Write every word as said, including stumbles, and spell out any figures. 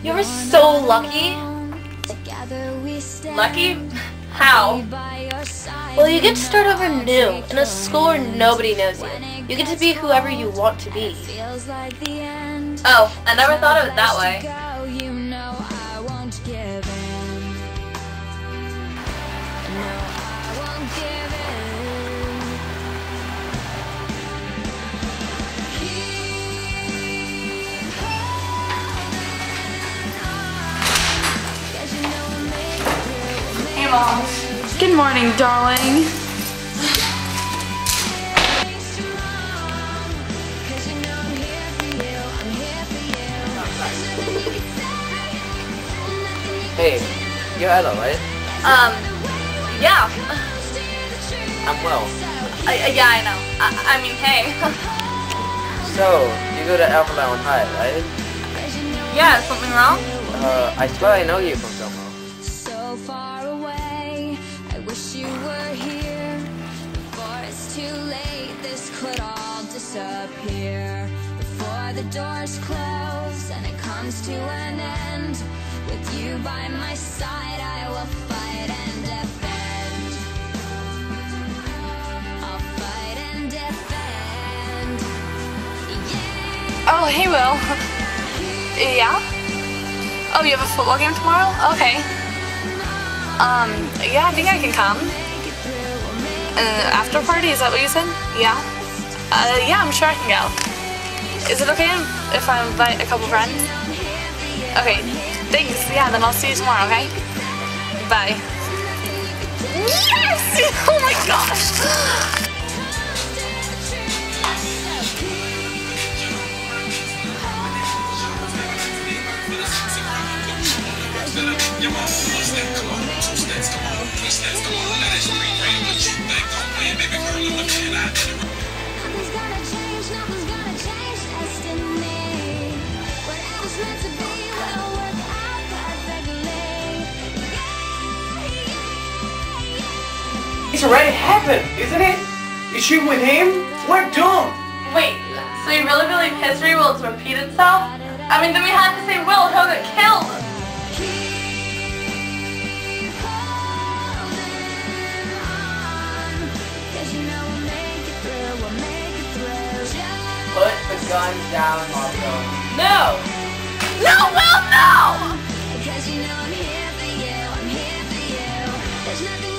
You were so lucky. Lucky? How? Well, you get to start over new, in a school where nobody knows you. You get to be whoever you want to be. Oh, I never thought of it that way. Hey, Mom. Good morning, darling. Hey, you're Ella, right? Um, yeah. I'm Will. I, I- yeah, I know. I, I mean, hey. So, you go to Avalon High, right? Yeah, is something wrong? Uh, I swear I know you from somewhere. So far away, I wish you were here. Before it's too late, this could all disappear. Before the doors close and it comes to an end. With you by my side, I will fight and defend. I'll fight and defend. Yeah. Oh, hey, Will. Yeah? Oh, you have a football game tomorrow? Okay. Um, yeah, I think I can come. Uh, after party, is that what you said? Yeah? Uh, yeah, I'm sure I can go. Is it okay if I invite a couple friends? Okay, thanks. Yeah, then I'll see you tomorrow, okay? Bye. Yes! Oh my gosh! Nothing's gonna change, nothing's gonna change destiny. Whatever's meant to be will work out perfectly. Yeah, yeah, yeah. It's already happened, isn't it? You shoot with him? We're doomed! Wait, so you really believe history will repeat itself? I mean, then we have to say Will, he'll get killed! Keep holding on, 'cause you know we'll make it through, we'll make it through. Just Put the gun down, Marco. No! No, Will, no! because you know I'm here for you, I'm here for you. There's nothing